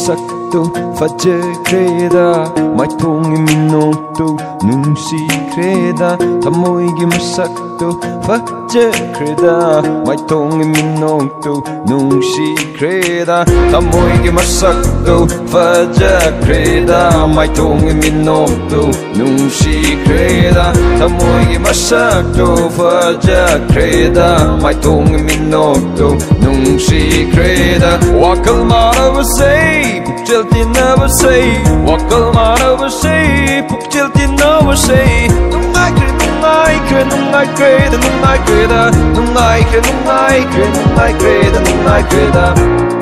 masakto fajakreda maithongi minokto nungsikreda tamoigi masakto fajakreda maithongi minokto nungsikreda tamoigi masakto fajakreda maithongi minokto nungsikreda tamoigi masakto fajakreda maithongi minokto nungsikreda wakal maravasay pukjaltin avasay wakal maravasay pukjaltin avasay nungay kreda nungay kreda